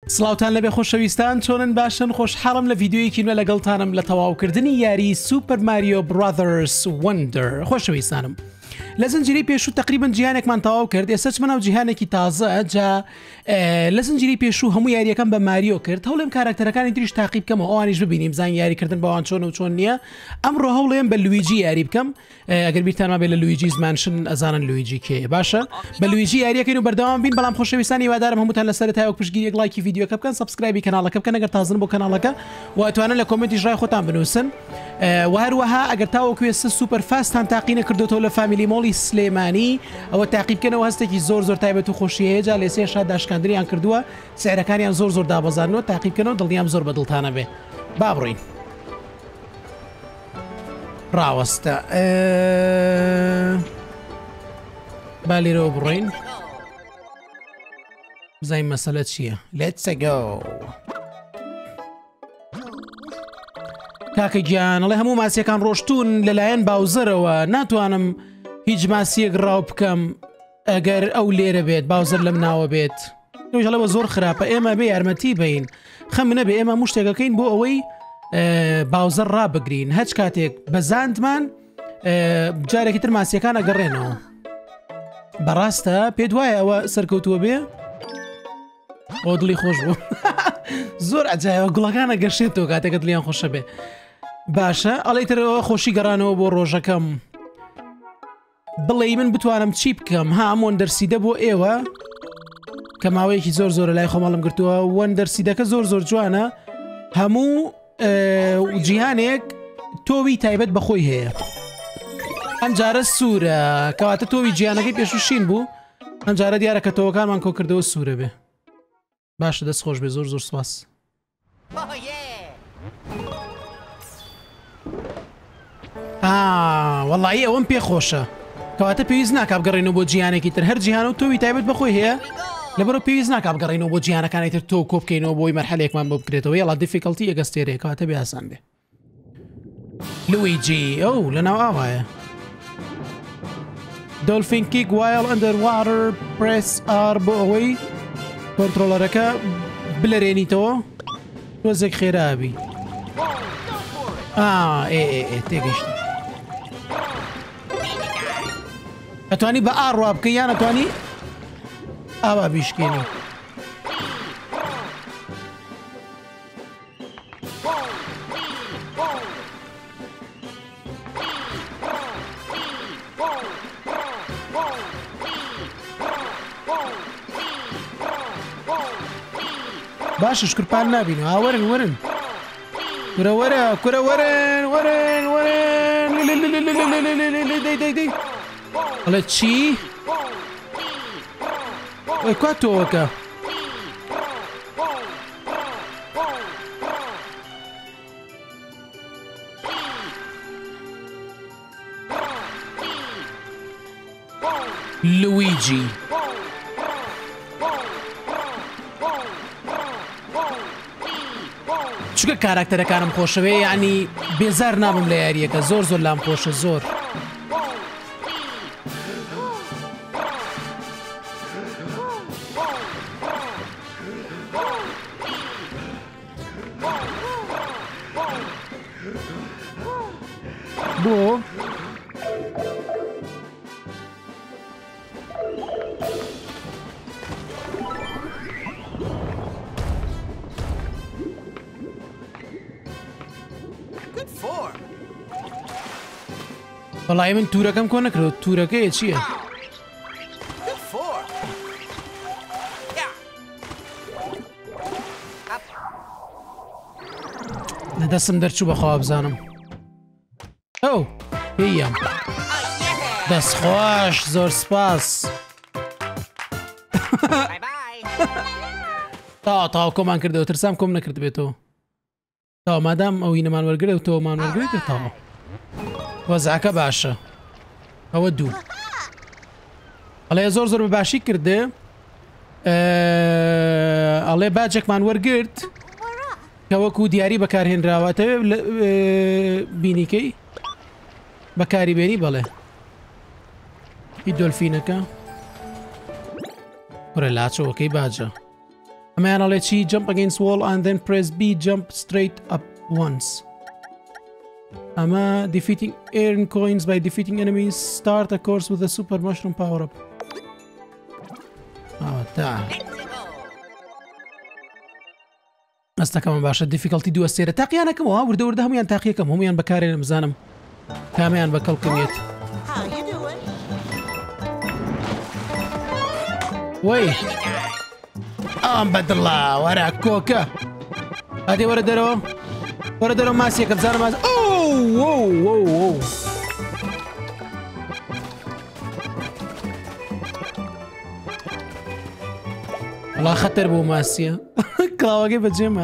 سڵاوتان لەبێ خۆشەویستان چۆنن باشن خۆشحاڵم لە ڤیدیۆیەکی نوێ لەگەڵتانم لە تەواوکردنی یاری سوپەر ماریۆ براذرز وەندەر خۆشەویستانم لە زنجیرەی پێشوو تقریبا جیهانێکمان تەواو کرد ئێستا چمە ناو جیهانێکی تازە جا لە زنجیرەی پێشوو هەموو یاریەکان بە ماریۆ کرد هەوڵێم کاراکتەرەکانی تریش تاقیب بکەم و ئەوانیش ببینیم زان یاریکردن بەوان چۆن و چۆن نییە ئەمڕۆ هەوڵێم بە لویجی یاری بکەم ئەگەر بیرتانما بێت لە لویجیز مانشن ئەزانن لویجی کێ باشە بە لویجی یاریەکەین و بەردەوام بین بەڵام خۆشەویستانی هیوادارم هەمووتان لەسەر تایوەک پشتگیری لایکی ڤیدیۆکە بکەن سبسکرایبی کەناڵەکە بکەن ئەگەر تازن بۆ کەناڵەکە و ئەتوانن لە کۆمنتیش ڕای خۆتان بنووسن و هەروەها ئەگەر تاوەکو ئێستا سوپەر فاستان تاقی نەکردوتەوە لە فامیلی مۆڵی سلێمانی ئەوە تاقیبکەنەوە هەستێکی زۆر تایبەت و خۆشیەیە جا لێ سێشا داشکاندنیان کردووە سعرەکانیان زۆر دابەزارنەوە تاقیبکەنەوە دڵنیام زۆر بەدڵتانە بێ با بڕۆین ڕاوەستە با لێرەوە بڕۆین بزانین مەسەلە چییە Let's go کاکە گیان ئەڵێ هەموو ماسیەکان ڕۆشتون لەلایەن باوزەرەوە ناتوانم هیچ ماسیەک ڕاو بکەم ئەگەر ئەو لێرە بێت باوزەر لەم ناوە بێت نوژەڵەوە زۆر خراپە ئێمە بێ یارمەتی بین خەمنە بێ ئێمە مشتێکەکەین بۆ ئەوەی باوزەر ڕابگرین هەچ کاتێک بەزاندمان جارێکی تر ماسیەکان ئەگەڕێنەوە بەڕاستە پێت وایە ئەوە سەرکەوتووە بێ ئەو دڵی خۆش بوو زۆر ئەجایەوە گوڵەکانە گەشتێتەوە کاتێکە دڵیان خۆشە بێ باشە ئەڵێترەوە خۆشی گەڕانەوە بۆ ڕۆژەکەم بڵێ من بتوانم چی بکەم هەمووان دەرسیدە بۆ ئێوە کە ماوەیەکی زۆر لای خۆماڵم گرتووە وەن دەرسیدەکە زۆر جوانە هەموو جیهانێک تۆوی تایبەت بەخۆی هەیە ئەم جارە سوورە کەواتە تۆوی جیهانەکەی پێشوشین بوو ئەم جارە دیارە کە تۆوەکانمان کۆ کردەوە سوورە بێ باشە دەست خۆش بێ زۆر سوپاس وەڵایی ئەوەم پێ خۆشە کەواتە پێویست ناکات بگەڕێنەوە بۆ جیهانێکی تر هەر جیهان و تۆوی تایبەت بەخۆی هەیە لەبەرەوە پێویست ناکات بگەڕێنەوە بۆ جیهانەکانی تر تۆ کۆ بکەینەوە بۆی مەرحەلێکمان بۆ بکرێتەوە یاڵا دیفیکەڵتی ئەگەستێرێ کەواتە بێ ئاسان بێ لویجی ئەو لەناو ئاوایە دۆلفین کیک وایل ئەندەر واتر پرێس ئار بۆ ئەوەی کۆنترۆلەرەکە بلەرێنیتەوە تۆزێک خێرابی تێگەشتی ئەتوانی بە ئاڕوا بکە یان ئەتوانی ئاوا بیشکێنی باشە شکرپان نابین وەرن کورە وەرن ئەڵێ چی؟ کات تۆوەکە لویجی چونکە کاراکتەرەکانم خۆشەوێ یعنی بێزار نابم لە یاریەکە زۆر لام خۆشە زۆر بۆ وەڵای من تورەکەم کۆ نەکرێت تورەکەیە چییە؟ لە دەستم دەرچوو بەخوا بزانم ئەو پێیەم دەستخۆش زۆر سپاس تاو کۆمان کردەوە ترسام کۆم نەکرد بێتەوە تا مادام ئەوی نەمان وەرگرێ و تۆمان وەرگێتە تاوە وەزعەکە باشە ئەوە دوو ئەڵێ زۆر بەباشی کردێ ئەڵێ باجێکمان وەرگرت کە وەکو دیاری بەکارهێنراوەتەوێ بینیکەی بەکاری بێنی بەڵێ هی دۆلفینەکە وەرە لاچەوەکەی باجە ئەمەیان ئەڵێ چی jump against wall and then press B jump straight up once. ئەمە defeating earn coins by defeating enemies start a course with a super mushroom power up. تا ئەستەکەمە باشە difficulty دووە سێرە تاقییانەکەمەوە وردە وردە هەمویان تاقیەکەم هەمویان بەکارێنم بزانم کامیان بە کەڵکەوێت. وەی ئەم بەدڵا وەرە کۆکە ئادێ وەرە دەرەوە وەرە دەرەوە ماسیەکە بزانم ماس وڵا خەتەر بۆ ماسیە کڵاوەکەی بەجێمە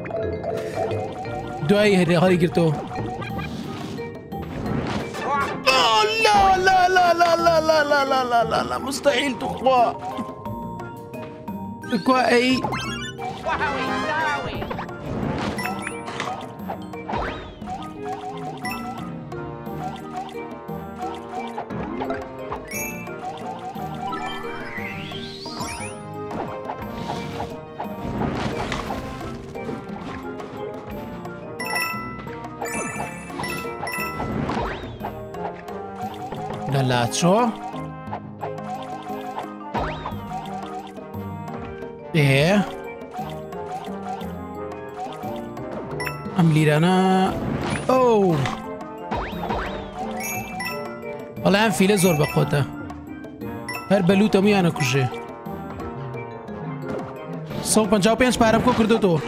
دوایی هەڵی گرتەوە. لا لا لا لا لا لا لا لا لا لا لا مستحيل تخوا تخوا اي لا شو ايه ام ليرانا اوه والله ام فيله زور بقوته هر بلوته ميانا كوجي سو 55 پارم کو کردو تو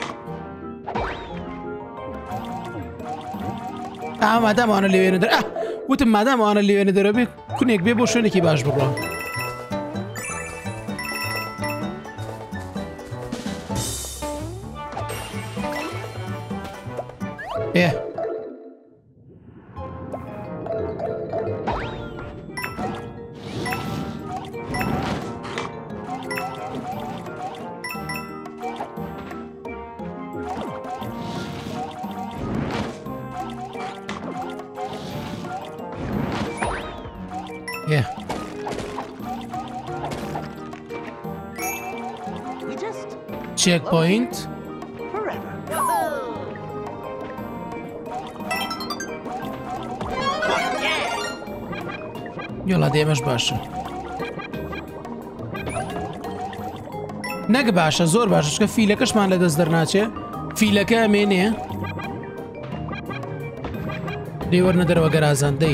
مادام انا اللي وين وتم مادام انا اللي وين دربي كونيك بيبو شونيكي باش برا ايه Yeah. Checkpoint. يلا ديمش باشا. نق باشا زور باشا شكا فيلكش مان لدز درناچه فيلك امينه ديور ندر وغرازان دي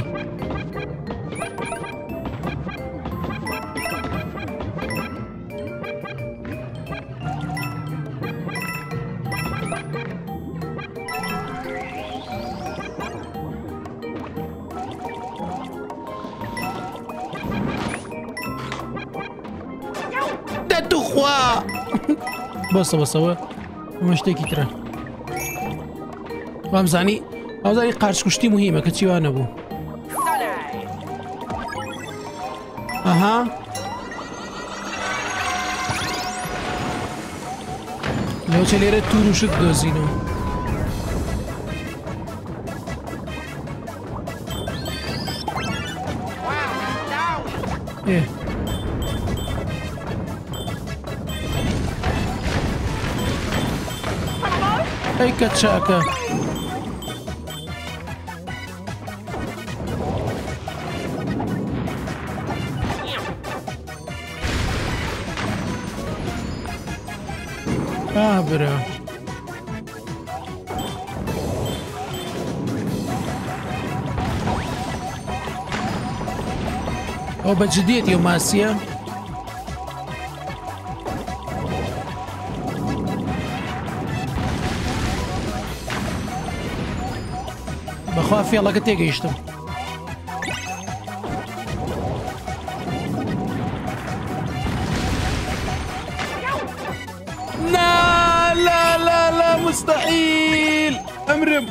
بص مشتێکی ترە وامزانی ئەوزاری قارچکوشتی مهمە کە چیوانە بوو ئەها لەوچە لێرە توور و شت دۆزینەوە ئەی کە چاکە برا ئەو بەجددیەتی و ماسیە بەخوا فێڵەکە تێگەیشتم لا لا لا لا مستحيل امرم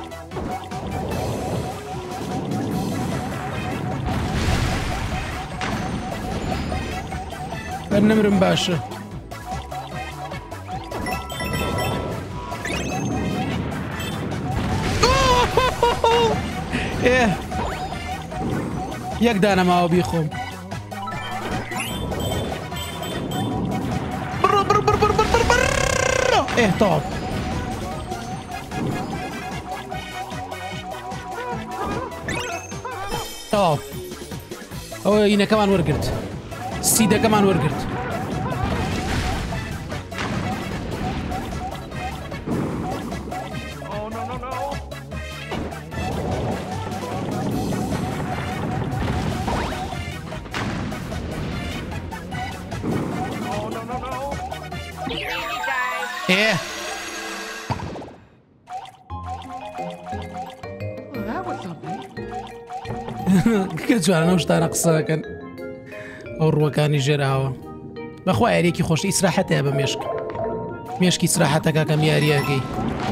نمرم باشا ايه یەک دانە ماوە بیخۆم بڕۆ بڕ بڕ بڕ بڕ بڕ إيه طاب طاب. أو هنا كمان ورقرت السيدة كمان ورقرت. ايه كنت انا وش ناقصه كان اور كان يجراها بخوا عليكي خوش اسراحتها بمشك مشكي اسراحتك كم يارياكي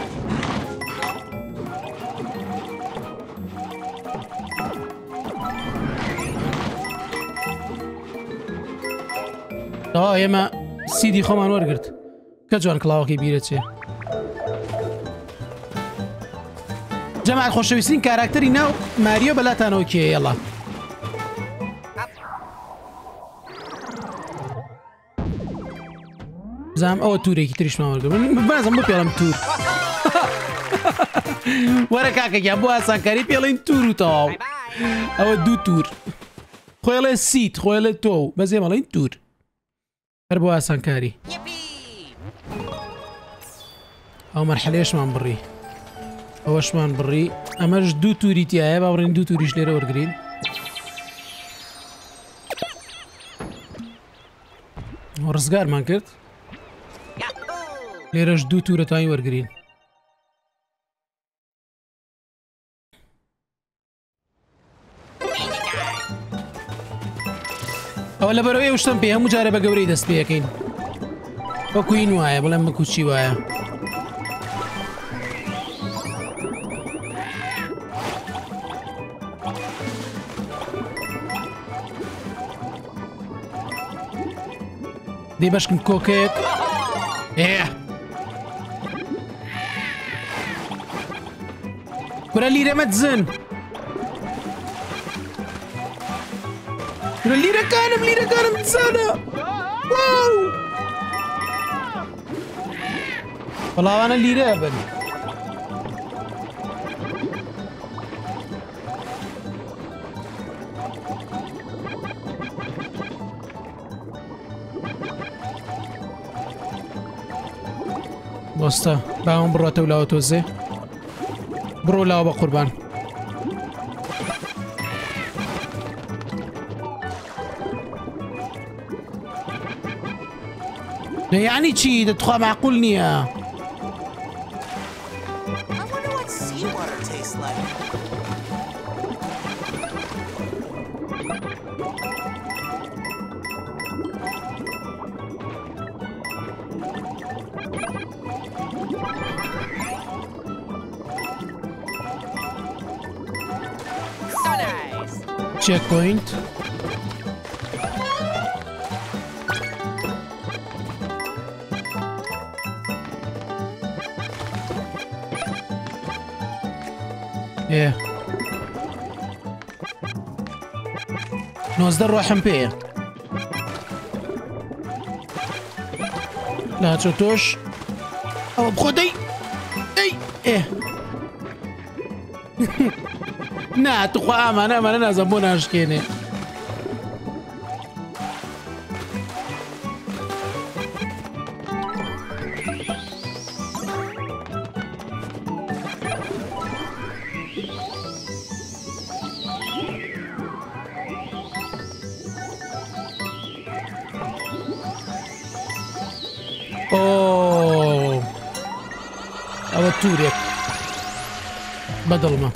يما سيدي خمان ورقرت كجوان كلاوكي بيرتشي جماعة خوشويستين كاركتري ناو ماريو بلاتان اوكي يلا زعم او توري كي تريش ما ورقر بنازم مو بيالم تور ورا كاكا جابوها سانكاري بيالين تورو تاو او دو تور خويا السيت خويا تو بس زي مالين تور هربوها سانكاري او مرحله ايش ما نبري او ايش ما نبري اما دو توري تاعي باورين دو توريش ليره ورقرين ورزقار ما كرت ليره دو تورة تاعي ورقرين اولا بروي وش تنبيها مجاربه قوري دست بيها كاين وكوين وايا ولا ما كوتشي وايا دي باش كوكيك ايه كرة ليرة ما تزن كرة ليرة كانم تزانة واو والله انا ليرة ابن بوستا باهم برو تولاو توزي برو لاو بقربان يعني شي تدخل معقول نية check point ايه نوزدر روحن بيه لا تشوتوش او بخدي اي ايه نا تخو انا زبونا اشكيني اوه او توريك بدل ما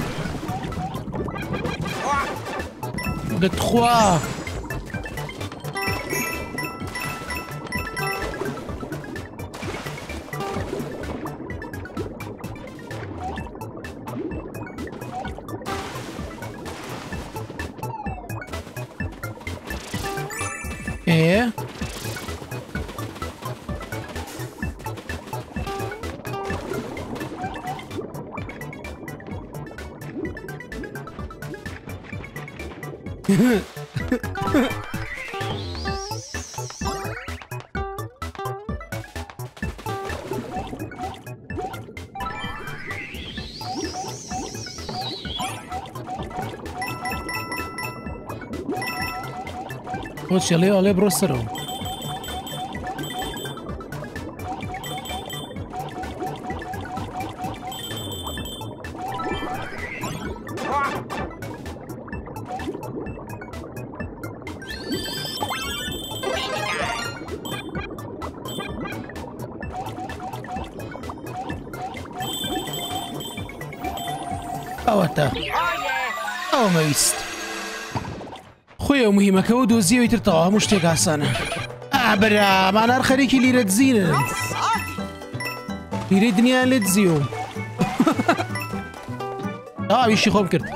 de 3. ايه خش يلا برو السرو. ئەوەتە ئەوە مەویست خۆی مهمەکە و دۆزیەوەی ترتەوە هەموو شتێک ئاسانە. ئابرا مانار خەریکی لیرە دزینن لیرەی دنیایان لێ دزیوم. ئاویشی خۆم کرد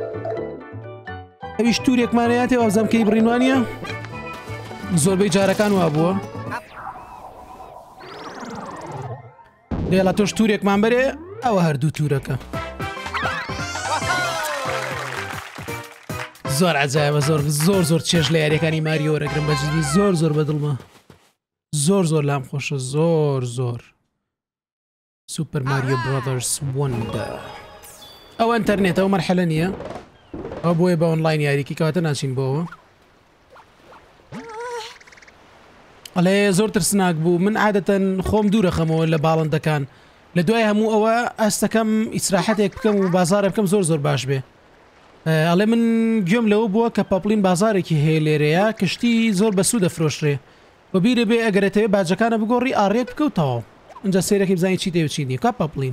ئەویش توورێکمانەیە تێ وابزانم کەی بڕینوانیە زۆربەی جارەکان وا بووە. دێڵە تۆش توورێکمان بەرێ ئەوە هەردوو توورەکە. زۆر عجایبە زۆر چێژ لە یاریەکانی ماریۆ وەرەگرم بەجددی زۆر بەدڵمە زۆر لام خۆشە زۆر سوپەر ماریۆ براذرز وەندەر. ئەوە ئینتەرنێت ئەو مەرحەلە نییە ئەو بۆیە بە ئۆنلاین یاریکی کاتە ناچین بۆەوە. ئەڵێ زۆر ترسناک بوو من عادەتەن خۆم دوورەخەمەوە لە باڵندەکان لە دوای هەموو ئەوە ئەستەکەم ئیسراحەتێک بکەم و بازارێ بکەم زۆر باش بێ. ئەڵێ من گوێم لەوە بووە کە پاپلین بازارێکی هەیە لێرەیە کشتی زۆر بەسوود دەفرۆشرێ بە بیرە بێ ئەگەرێتەوێ باجەکانە بگۆڕی ئاڕێک بکەوتەوە اینجا سێرەکی بزانانی چی دێ و چی نییە. کا پاپلین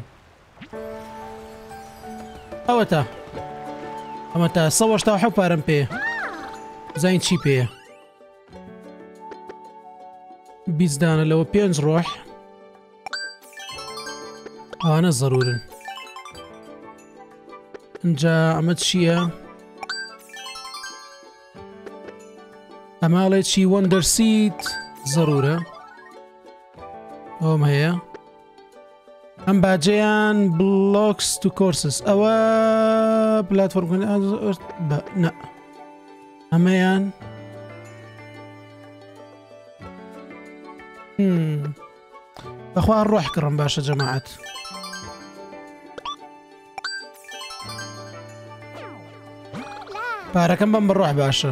ئەوەتە ئەمە تا 180 پارەم پێ بزانین چی پێیە 20 دانە لەوە 5 ڕۆح ئەوانە زەرورن. اینجا ئەمە چییە؟ ئەماڵێ چی وەندەر سیت زەرورە ئەوم هەیە ئەم باجەیان بلۆکس تو کۆرسس ئەوە پلاتفۆرم نە ئەمەیان بەخوا ڕۆح کڕم باشە جەماعەت. پارەکەم بەم بڕۆح باشە.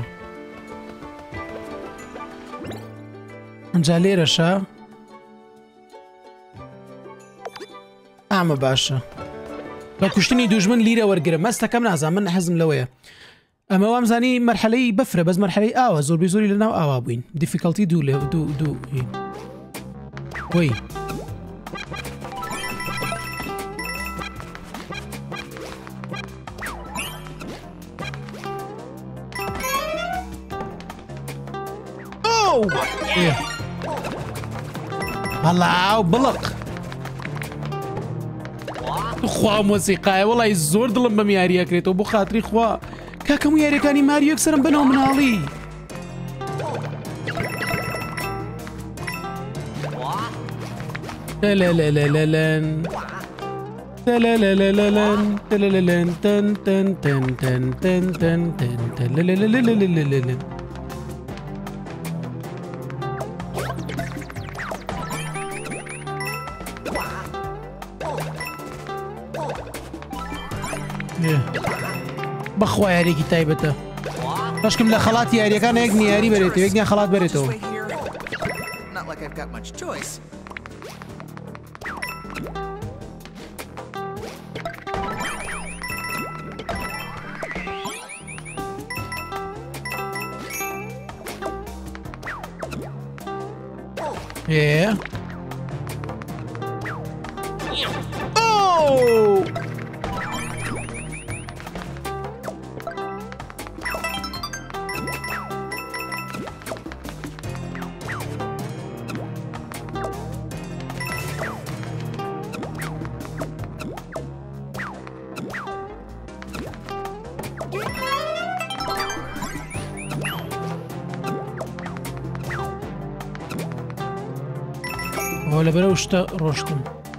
ئەنجا لێرەشە ئامە باشە بە کوشتنی دوژمن لیرە وەرگرە مەستەکەم نازان من حەزم لەوەیە. ئەمە وامزانی مەرحەلەی بەفرە بەس مەرحەلەی ئاوە زۆری لەناو ئاوا بووین دیفیکەڵتی دوو لێ دوو وەی هەڵاو بڵق خوا مۆسیقایە وەڵی زۆر دڵم بەم یاریەکرێتەوە بۆ خاتری خوا کاکەم و یاریەکانی ماریۆ یەکسەرم بنەوە مناڵی. تەلەلەلەلەلەن تەلەلەلەلەلەن تەلەلەلەن تەن تەن تەن تەن تەن تەن تەن تەلەلەلەلەلەلەلەن. بەخوا یاریێکی تایبەتە باشکم لە خەڵاتی یاریەکان یەک نیاری بێتەوە یەکنیان خەڵات بێتەوە. ئەوە لەبەرەوە شتە ڕۆشتم.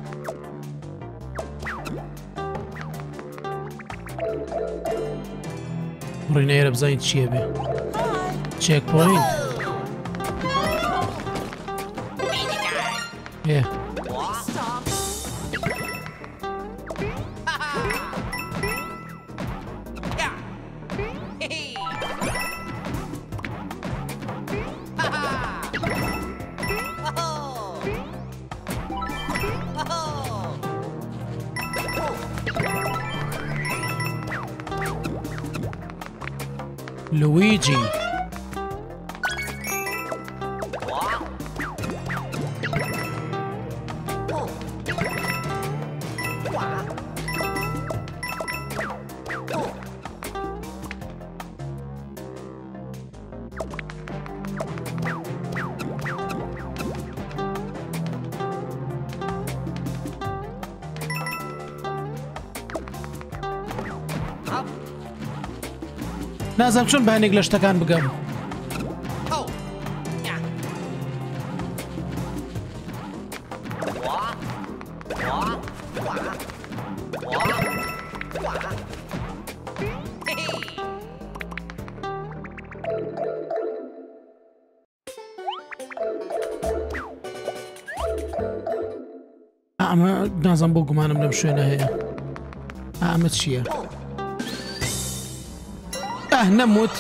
ڕینە ئێرە بزانین چییە بێ. چێک پۆینت. لويجي نازم چۆن بانێک لە شتەکان بگەم. ئەمە نازم بۆ گومانم لەم شوێنە هەیە. ئەمە چییە؟ نەموت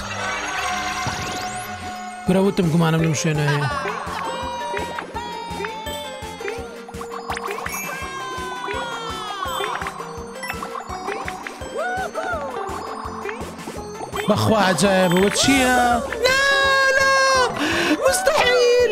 گرەوتم گومانم لەم شوێنە هەیە. بەخوا عەجایبەوە چییە؟ لا مستحیل.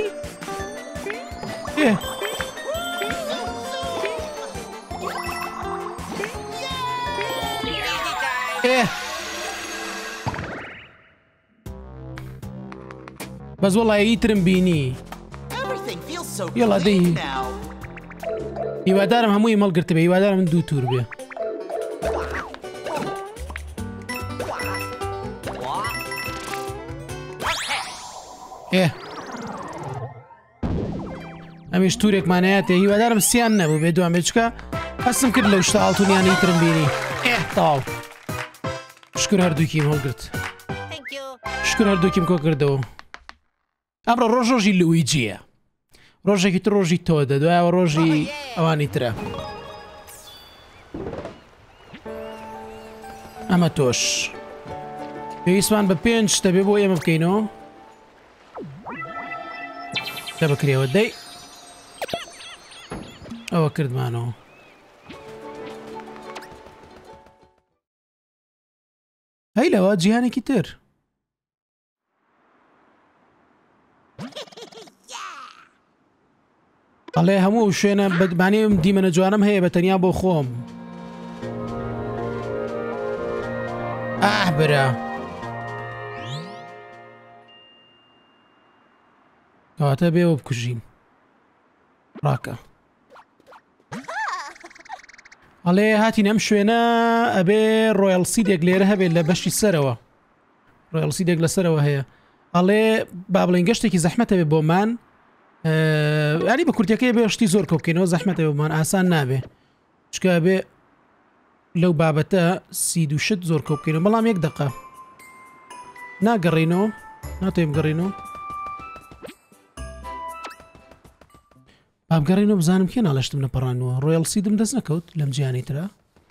بس والله يترم بيني يلا دي يوادارم هموي مال قرت بي يوادارم من دو تور بي ايه اميش توريك معناته يوادارم سيان نبو بيدو اميشكا قسم كد لو اشتغلتوني يعني يترم بيني ايه طاو شكر هردوكي مال قرت شكر هردوكي مكو قردو ئەمڕۆ ڕۆژی لویجیە ڕۆژێکی تر ڕۆژی تۆدە دوایەوە ڕۆژی ئەوانی ترە ئەمە تۆش پێویستمان بە 5 شتە بێ بۆ ئێمە بکەینەوە دە بکرێەوە دەی ئەوە کردمانەوە هەی لەوە جیهانێکی تر ئەڵێ هەموو شوێنە بەدبانێم دیمەنە جوانم هەیە بە تەنیا بۆ خۆم برا کەواتە بێوە بکوژین ڕاکە ئەڵێ هاتین ئەم شوێنە ئەبێ ڕۆیەڵ سیدێک لێرە هەبێت لە بەشی سەرەوە ڕۆیەڵ سیدێک لەسەرەوە هەیە ئەڵێ با بڵێن گەشتێکی زەحمەتە بێ بۆمان ینی بە کورتەکەی بێ شتی زۆر کەوتکەینەوە زەحمەتە بۆمان ئاسان نابێ چکە بێ لەو بابەتە سید و شت زۆر کەوتکەینەوە بەڵام یەک دقە ناگەڕێنەوە ناتوانین بگەڕێنەوە بابگەڕێنەوە بزانم کێ ناڵەشتم نەپەڕانەوە ڕۆیەڵ سیدم دەست نەکەوت لەم جیهانی ترە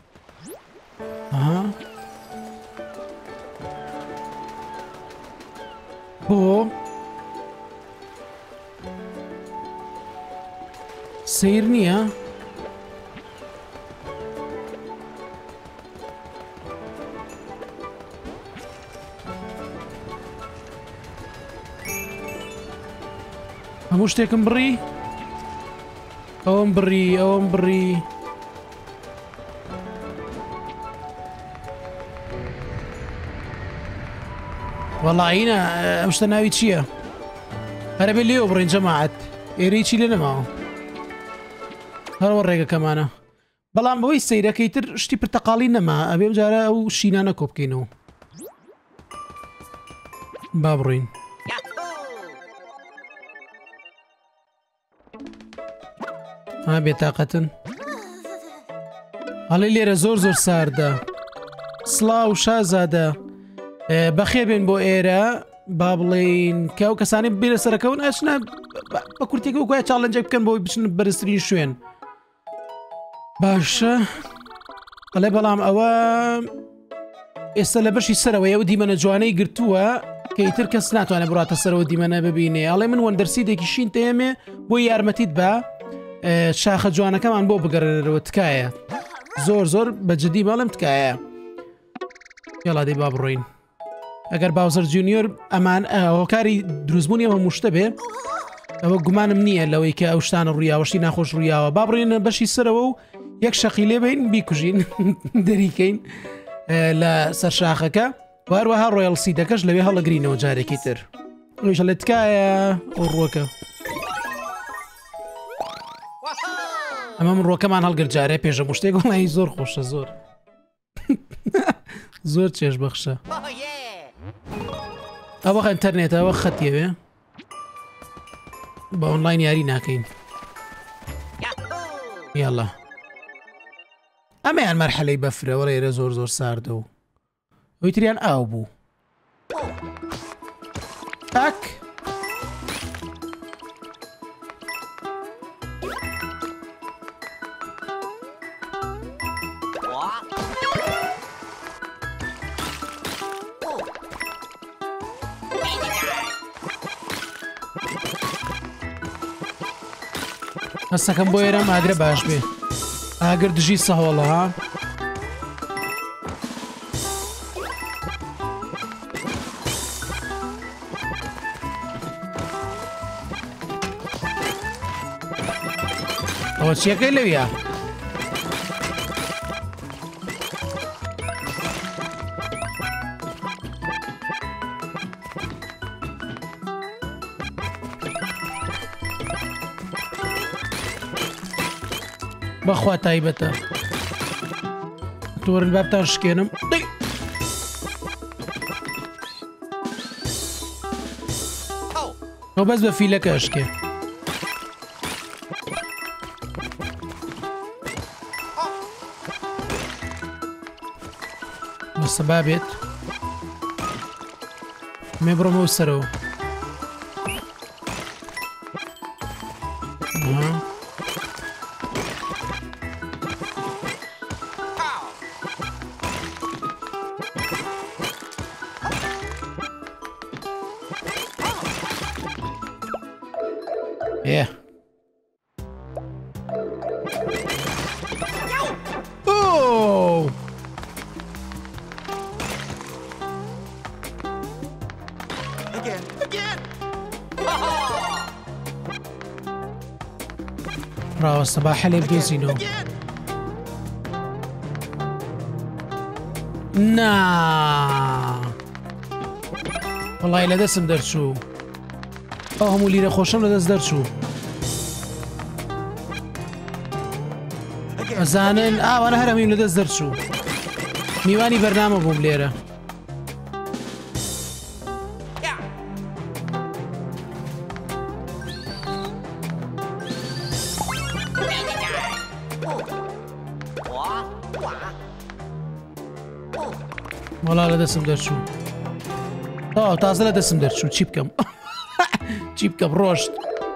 بۆ سیر نییە هەموو شتێکم بڕی ئەوم بڕی ئەوم بڕی وەڵاینە ئەم شتە ناوی چییە؟ هەرە بێ لێوە بڕین جەماعەت ئێرەی چی لێ نەماوە هەروە ڕێگەکەمانە بەڵام بەوەی سەیرەکەی تر شتی پرتەقاڵی نەما ئەبێ بجارە ئەو شینانە کۆ بکەینەوە با بڕین ها بێتاقەتن هەڵی لێرە زۆر ساردە سڵاو شازادە بەخێر بێن بۆ ئێرە با بڵێن کە ئەو کەسانی بێرە سەرەکەون ئەچنە بە کورتێکە و گوایە چاڵەنجێک بکەن بۆی بچن بەرزترین شوێن باشە ئەڵێ بەڵام ئەوە ئێستا لە بەشی سەرەوەی ئەو دیمەنە جوانەی گرتووە کەیتر کەس ناتوانێت بڕاتە سەرەوە دیمەنە ببینێ ئەڵێ من وەندەرسیدێکی شین تێمێ بۆی یارمەتیت بە شاخە جوانەکەمان بۆ بگەڕێرەوە تکایە زۆر بەجددی بەڵم تکایە یاڵا دەی با بڕۆین ئەگەر باوزەر جونیۆر ئەمان هۆکاری دروستبوونی ئەمە موشتە بێ ئەوە گومانم نییە لەوەی کە ئەو شتانە ڕوویاوەشی ناخۆش ڕوویاوە با بڕێنە بەشی سەرەوە و یەک شەقی لێ بین بیکوژین دەریکەین لە سەر شاخەکە وهروەها ڕۆیڵ سیدەکەش لەوێ هەڵەگرینەوە جارێکی تر ڕۆیشە لە تکایە ئەو ڕۆکە ئەمە من ڕۆکەمان هەڵگر جارێ پێشە شتێک وڵی زۆر خۆشە زۆر چێش بەخشە ئەوە ئینتەرنێت ئەوە خەتیەوێ بە ئۆنلاین یاری ناکەین یاڵا ئەمەیان مەرحەلەی بەفرەوە لێرە زۆر ساردە و ئەوی تریان ئاو بوو تاک هەستەکەم بۆ ئێرە ئاگرە باش بێ ئاگر دژی سەهۆڵە ها ئەوە چیەکەی لەویە بەخوا تایبەتە تۆرن بابتان شکێنم ئەو بەس بە فیلەکە شکێ بەسە بابێت مێ بڕۆمەوە سەرەوە Yeah. Oh! Again. راو الصباح اللي بجيزينو. نا. والله إلا دسم درشو. هم اللي خوشم لدست درشو. زانن وانا هرمیم لدست درشو. میوانی برنامه بوم لیره. والله لدستم درشو. تازه لدستم درشو چی بکم؟ چی بکم رشد.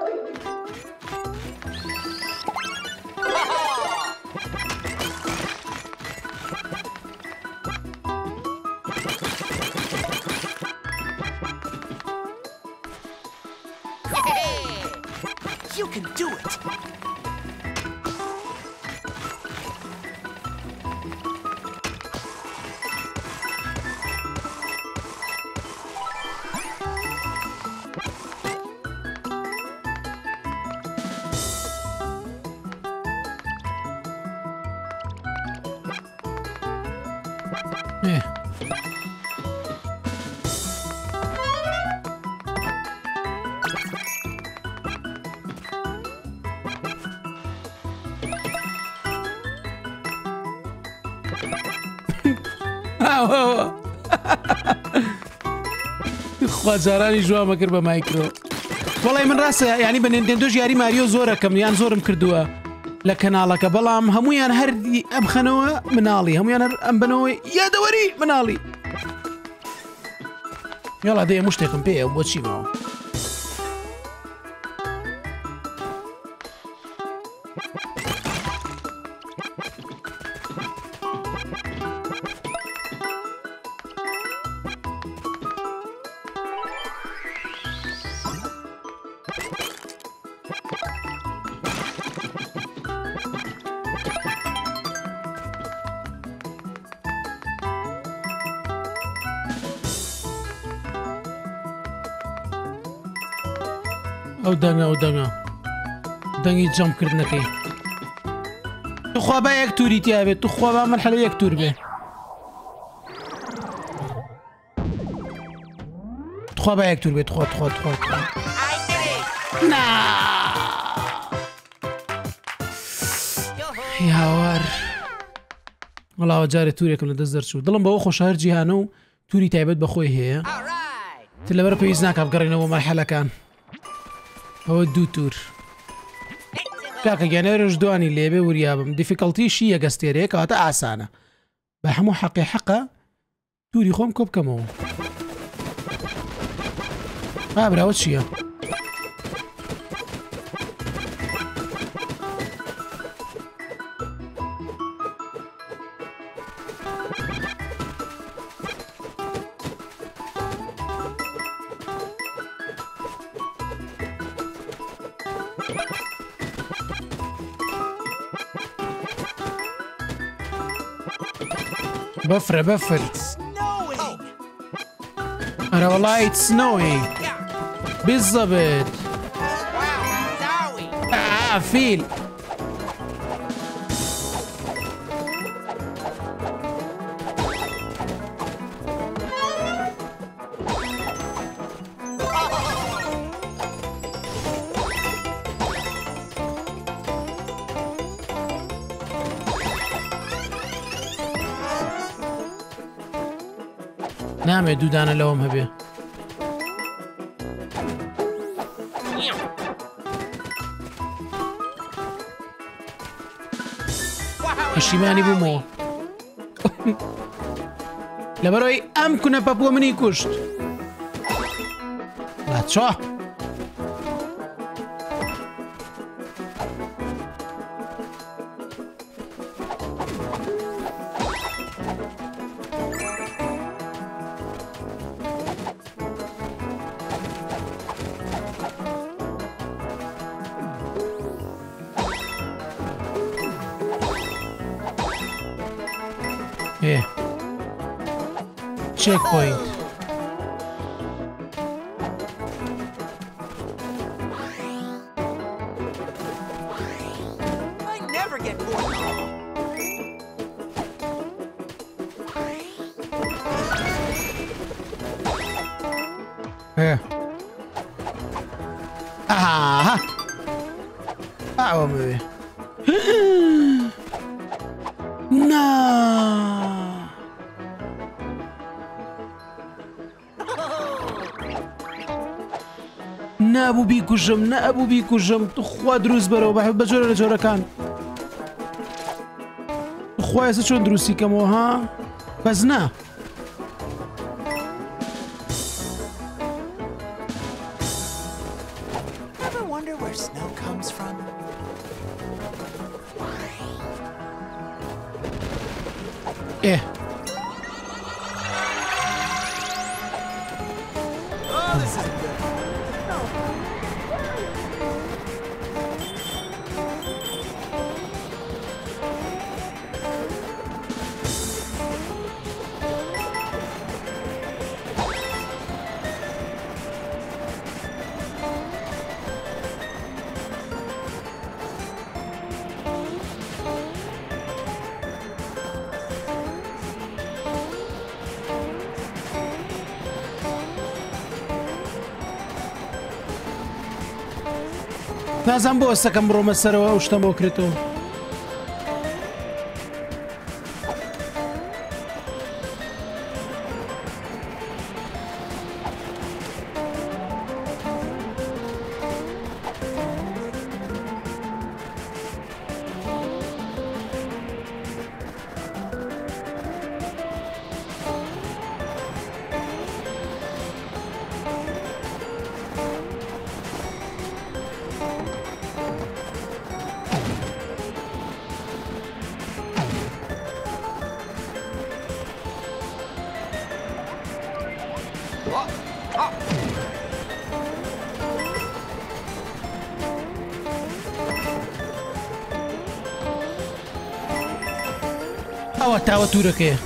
You can do it. خوازارانی جوامە کرد بە مایکرۆ. وەڵی من ڕاستە یعنی بە نینتێندۆ ژیاری ماریۆ زۆرەکەم یان زۆرم کردووە لە کەناڵەکە بەڵام هەمویان هەردی ئەم خەنەوە مناڵی هەمویان هەر ئەم بنەوەی یادەوەری مناڵی یاڵا دێ هەموو شتێکم پێیە بۆچی ماوە ئەو دەنگە دەنگی جەمکردنەکەی توخوا با یەک تووری تیا بێت توخوا با مەرحەلە یەک توور بێ توخوا با یەک توور بێت تخوا یاوار وەڵاوە جارێ توورێکم لە دەست دەرچوو دڵم بەوە خۆشار جیهانە و تووری تایبەت بەخۆی هەیە تر لەبەر پێویست ناکە بگەڕێنەوە مەرحەلەکان ئەوە دوو توور کاکە گیانەرش دوانی لێبێ وریابم دیفیکەڵتیشی یەگەستێرەیە کەواتە ئاسانە بە هەموو حەقی حەقە تووری خۆم کۆ بکەمەوە براوە چییە؟ بفر أنا والله it's snowing بالضبط فيل نامێ دوودانە لەوەم هەبێ پەشیمانی بوومەوە لەبەرەوەی ئەم کونە پەپووە منی کوشت لاچۆ checkpoint. I never get bored. Aha! Oh, maybe. No! نابو بيكوجم تخوا دروز برو بحب بجورة لجورة كان تخوا يسا شون دروسي كمو ها بزنا Ever wonder where snow comes from? ايه Oh, this isn't good. نازم بۆ ئەستەکەم بڕۆمە سەرەوە ئەو شتەم بۆ کرێتەوە ئەوە تاوە تورەکەیە.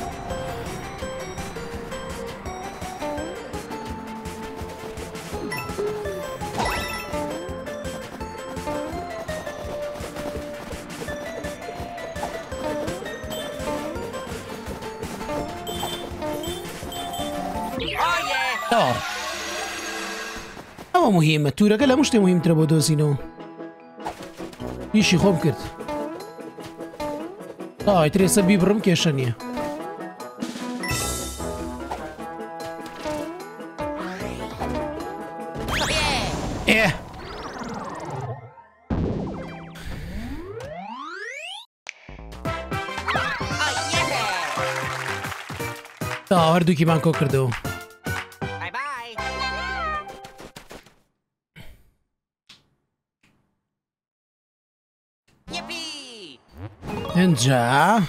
ئەوە مهمە تورەکە لە شتێ مهمترە بۆ دۆزینەوە. ئیشی خۆم کرد. ترێسە بیبڕم کێشە نییە. هەردووکیمان کۆ کردەوە. اینجا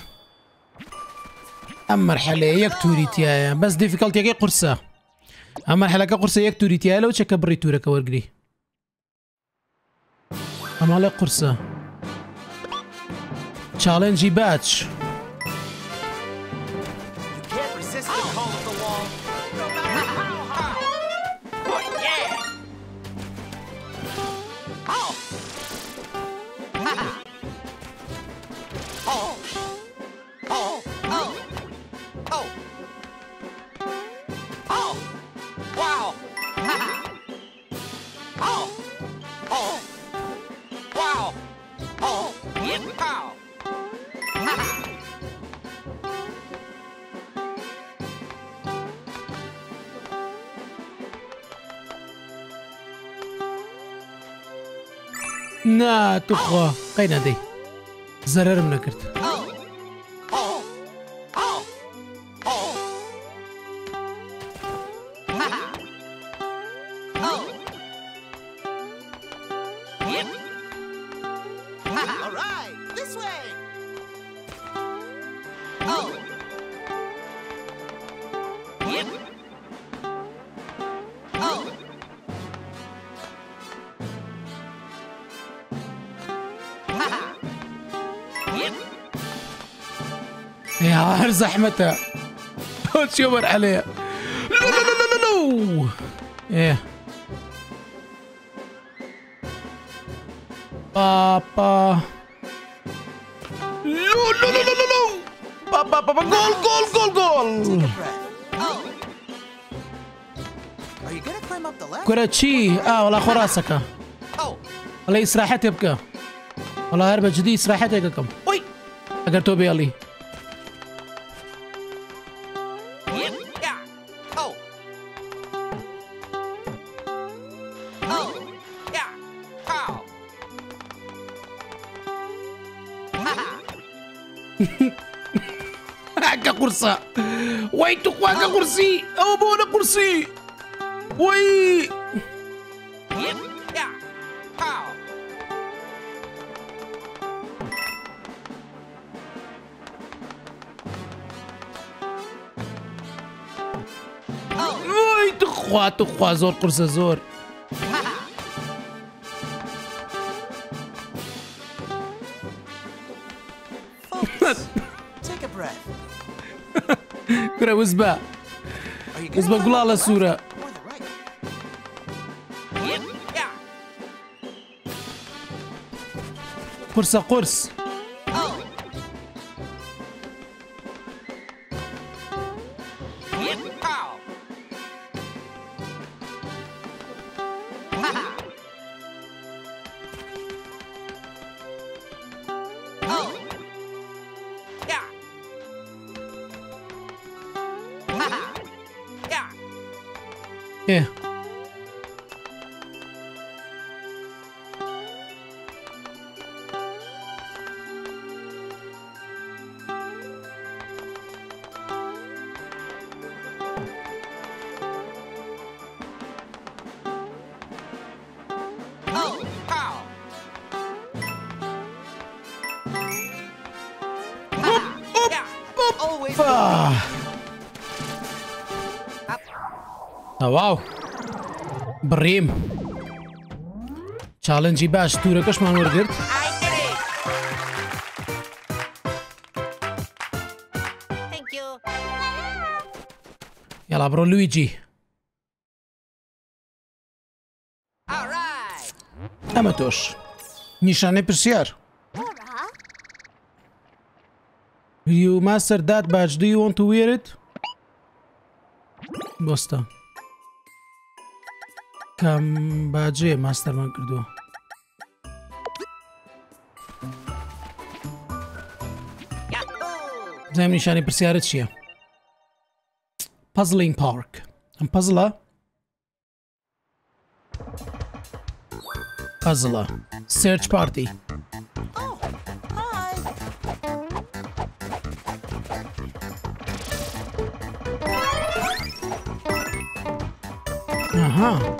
ئەم مەرحەلەیە یەک تووری تایە بەس دیفیکەڵتیەکەی قورسە. ئەم مەرحەلەکە قورسە یەک تووری تایە لەو چەکە بڕی توورەکە وەرگری. ئەماڵێ قورسە. چاڵێنجی باچ. نا تخوا قەی نەدەی زەرەرم نەکرد. يا زحمته شوفر عليه. لا لا لا لا لا ايه بابا لا لا لا لا لا بابا بابا جول جول جول جول. كراتشي والله خراسك والله استراحتي بك والله هربة جديد استراحتي كم وي اگر تو بيالي هكا قرصة ويتو هكا قرصي او بونا قرصي وي وي تخوا زور قرصة زور. كرة وزبا قلالة السورة قرصة قرص ايه واو بريم چالنجی باش تورەکەشمان وەرگرت. يلا برو لويجي اما توش نشانه پرسیار You mastered that badge. Do you want to wear it? بوستا كم باجي ماستر من كردو زي من نشاني برسيارة شيء Puzzling Park I'm puzzler Puzzler Search Party Aha.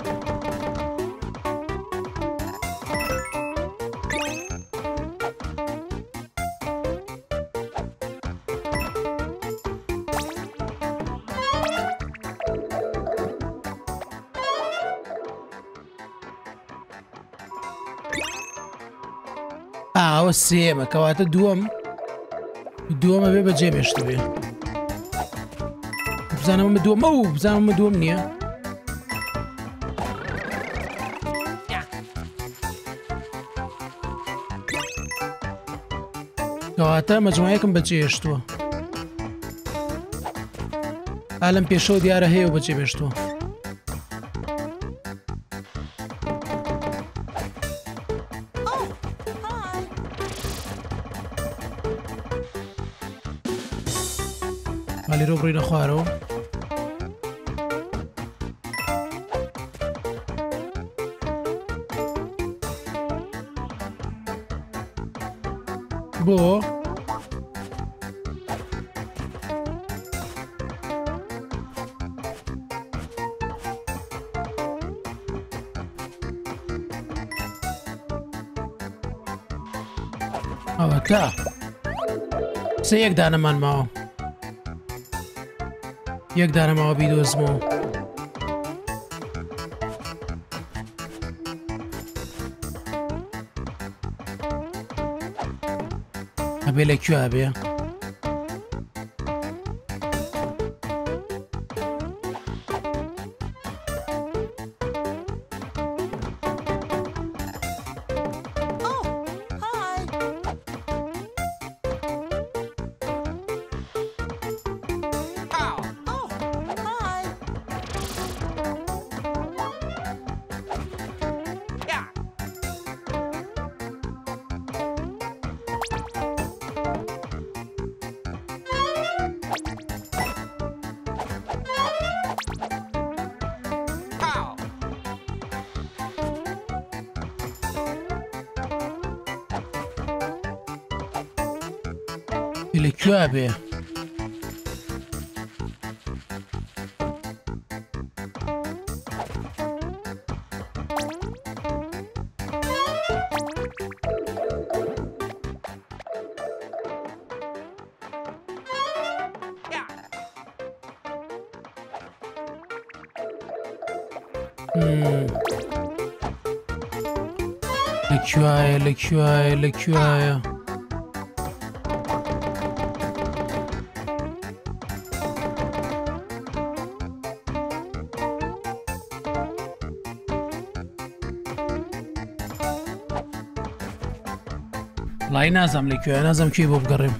والسيمة كوات الدوام أبي بجيب يشتبه بزانا مدوم بزانا مدوم نية كواتا مجموعيكم بجي يشتوه عالم بيشو ديارة هي وبجي بيشتوه مالي روبري نخوارو بو تا سيك دانا من معه یک دانه ما بیدوزمو ابي لكيو ابي لكيو ابي لكيوايا والله نازم لكيوايا نازم كيبو بقرب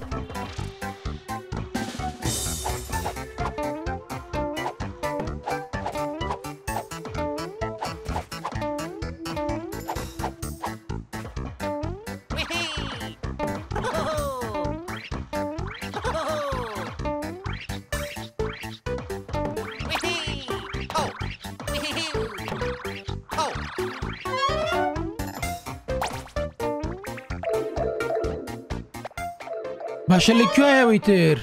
باشا لكيوايا ويتر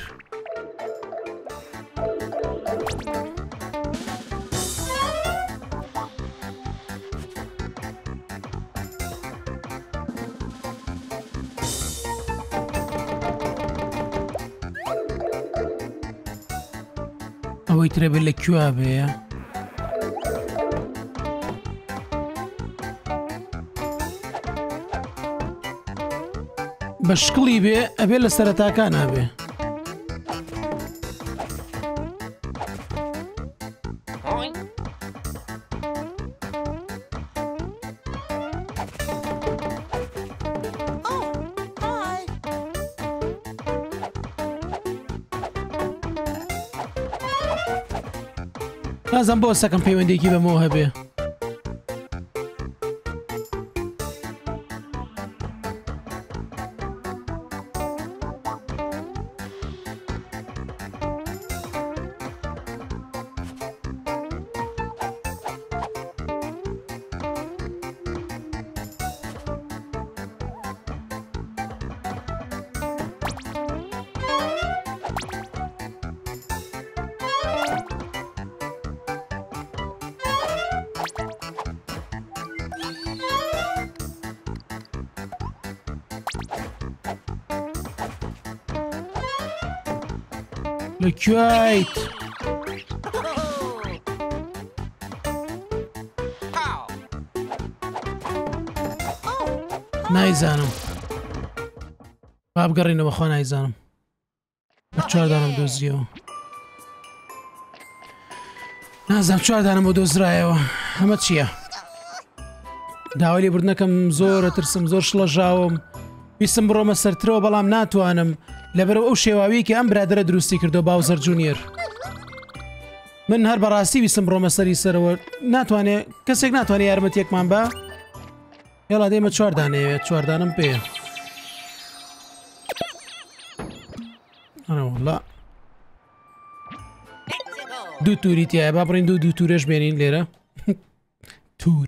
ويتر باللكيوايا بشكلي بي ابي لسرتا كان ابي نازم بۆ سەکەم پەیوەندێکی بەمەوە هەبێ. لەکوێیت؟ نایزانم. با بگەڕێنەوە خۆ نایزانم. بە چواردانم دۆزیەوە. نازانم چواردانم بۆ دۆزرایەوە. ئەمە چییە؟ داوای لێبوردنەکەم زۆر ئەترسم، زۆر شڵەژاوم. ویستم بڕۆمە سەرترەوە بەڵام ناتوانم لەبەرەوە ئەو شێواویەکی ئەم برادرە دروستی کردو باوزەر جونیەر. من هەر بەڕاستی ویستم بڕۆمە سەری سەرەوە ناتوانێت کەسێک ناتوانێت یارمەتیەکمان بە؟ هێڵا دێمە چواردانەیەوێت چواردانم پێ. ئەوڵا دوو تووری تایە با بڕین دوو تورێش بێنین لێرە تور.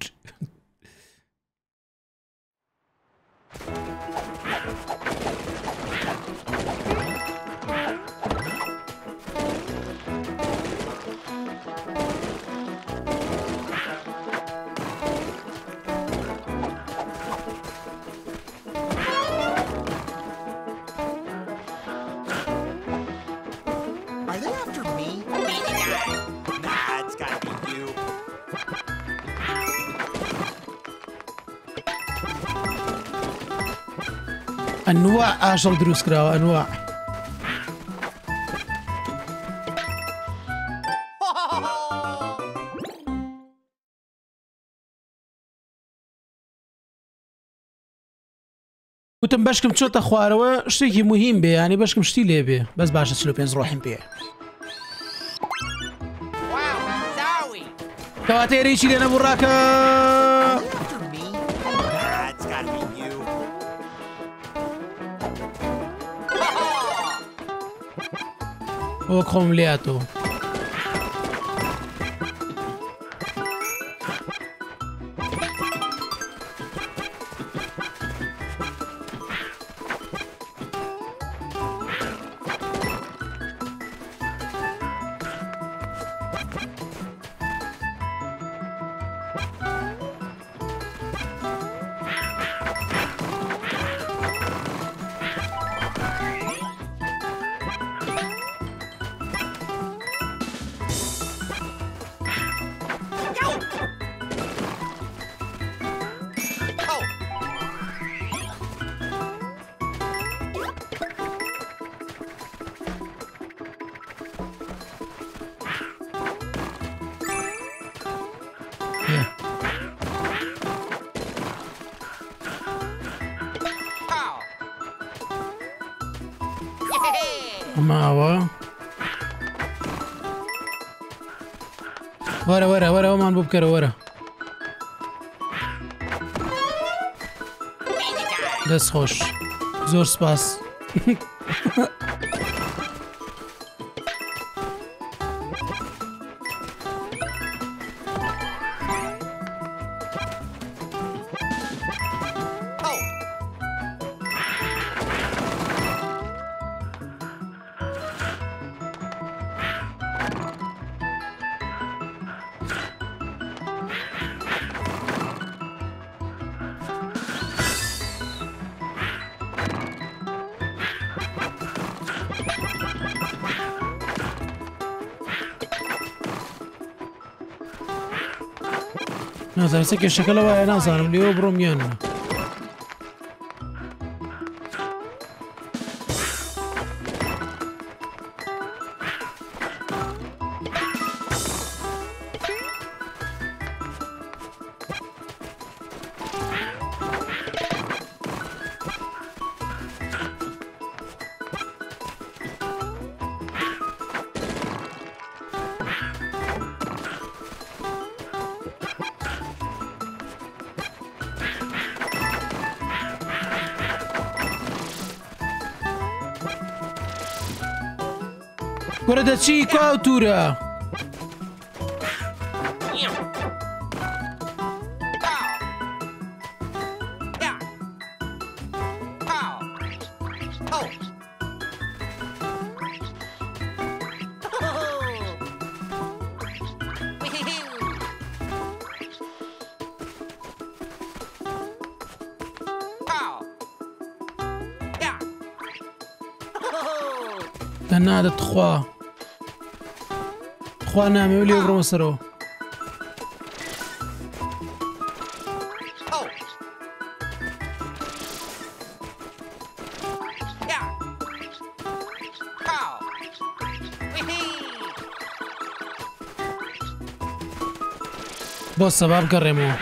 أنواع ئاژەڵ دروست کراوە ئەنواع. وتم بەشکم چۆتە خوارەوە شتێکی مهم بێ ینی بەشکم شتی لێ بێ بەس باشە 45 ڕۆحیم پێ. کەواتە ئێرەیەکی لێ نەبوو ڕاکە. ئەوە خۆم لێاتەوە. ماوە وەرە وەرە وەرە ئەومان بۆ بکەرە وەرە دەست خۆش زۆر سپاس. نازانم سێ کێشەکە لەوایە نازانم لێوە بڕۆم یانە. گۆرە دەچی کاوتورە تەنادە تخوا خوا نامەوە لێ بڕۆمە سەرەوە بۆ سەباب گەڕێمەوە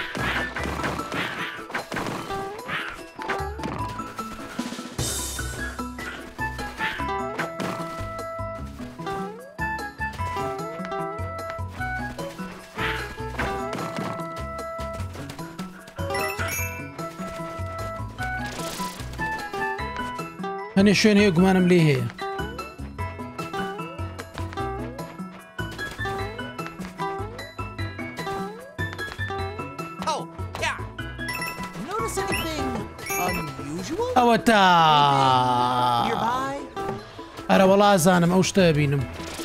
هەنێ شوێن هەیە گومانم لێ هەیە Notice anything unusual? ئەوە تا Nearby? ئەرە وەڵا زانم ئەو شتە بینم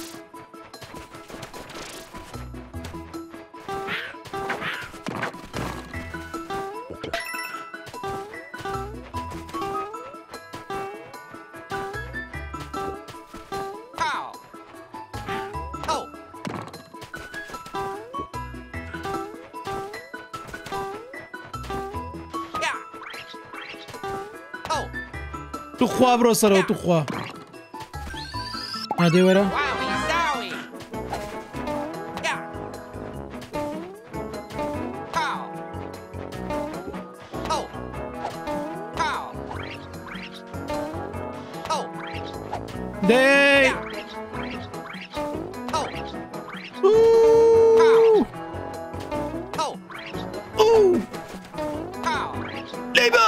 توخوا بڕۆ سەرەوە توخوا ئادێ وەرە دەی لێبە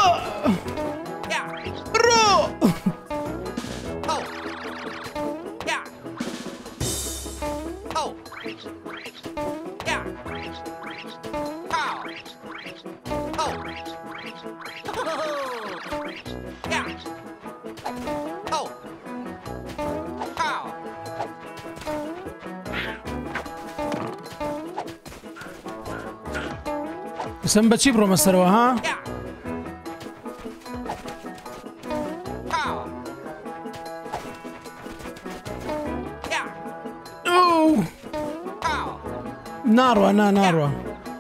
سم بچی بڕۆمە سەرەوە ها ناڕوە ناڕوە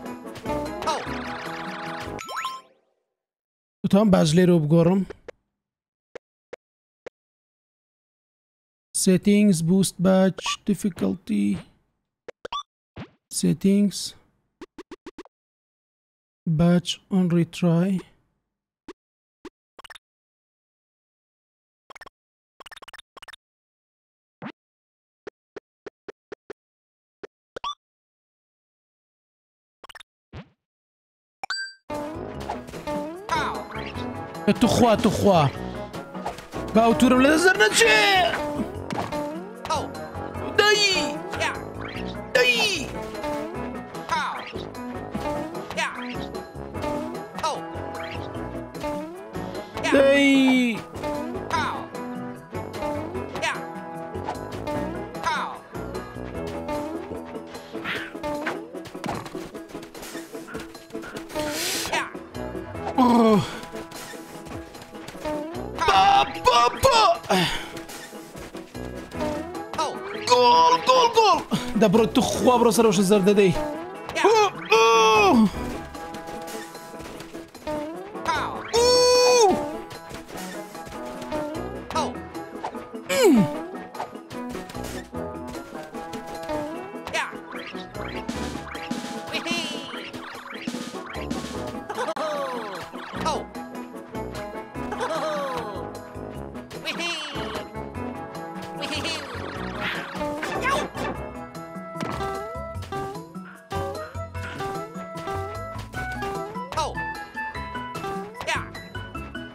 توان باش لێرە بگۆڕم settings boost batch difficulty settings batch on retry تخوا باوتورم لە دەزەر نەچێ دەی گۆڵ دەبڕۆ توخوا بڕۆ سەرەوە زەر دەدەی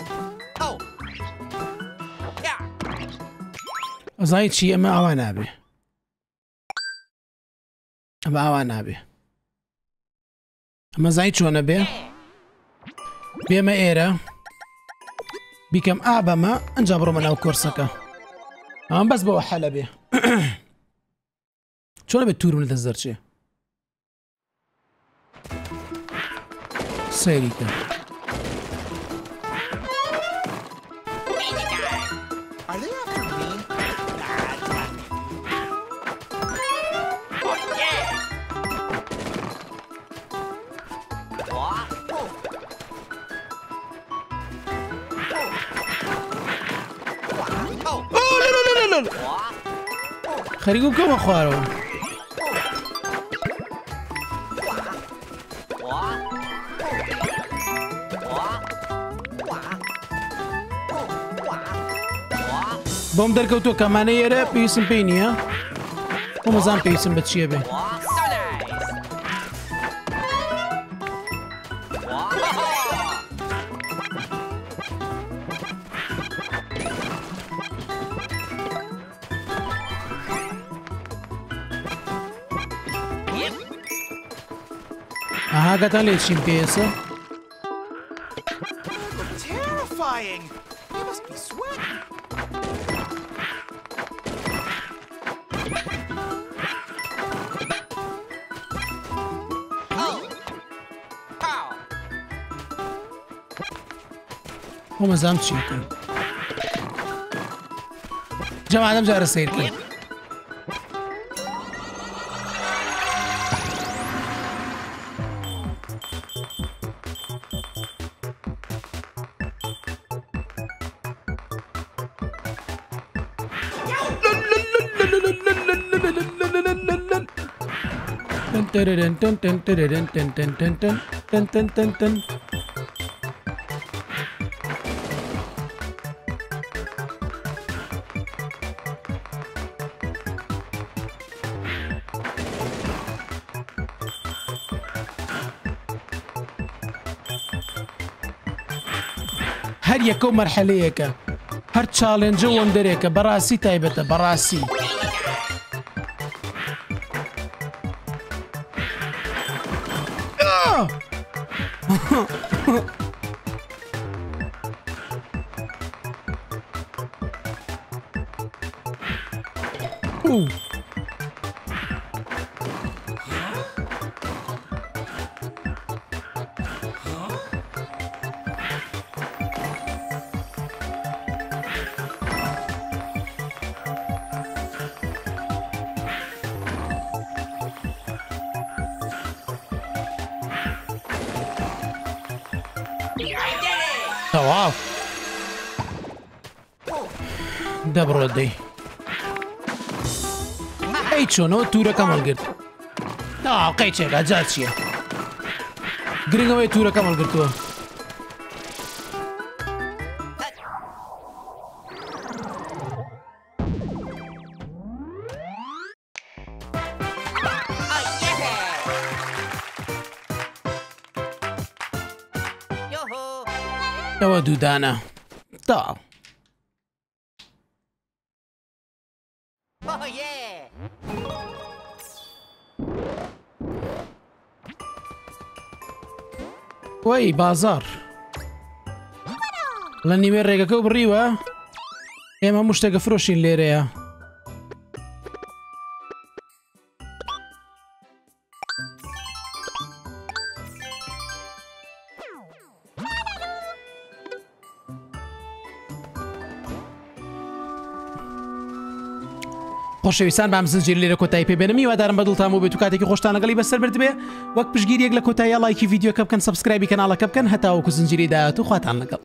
ئەزای چی ئەمە ئەوە نابێ باوا نابێ ئەمە زای چۆنە بێ بێمە ئێرە بیکەم ئابەمە ئەنجا بڕۆمە ناو کۆرسەکە ئەم بەس بەوە حەلە بێ چۆنە بێت توورم لە دەست دەرچێ سەیریکە Are they after me? خەریک و کەمە خوارەوە بۆم دەرکەوتۆ کەمانە ئێرە پێویستم پێی نییە بۆ مەزان پێویستم بە چییە بێ ئاها گەتان لێ چیم پێیەسە Terrifying! You must be sweating. بۆ مەزام چی کرد جەمادەم جارە سیر کرد هەر یەکە و مەرحەلەیەکە هەر چاڵێنجە وەندەرێکە بەڕاستی تایبەتە بەڕاستی تەواو دەبڕۆ دەی ئەی چۆنەوە توورەکەم هەڵگرت قەی چێکا جا چییە گرنگەوەی توورەکەم هەڵگرتووە ئەوە دوودانە تا وەی بازار لە نیوێ ڕێگەکە و بڕیوە ئێمە هەموو شتێکە فرۆشین لێرەیە خۆشەویستان بام زنجیر لێرە کۆتایی پێبێنم هیوادارم بەدڵتان بوو بێت و کاتێکی خۆشتان لەگەڵی بەسەر برد بێ وەک پشگیریەک لە کۆتاییە لایکی ڤیدیۆکە بکەن سەبسکرایبی کەناڵەکە بکەن هەتا وەکو زنجیری داهاتوو خواتان لەگەڵ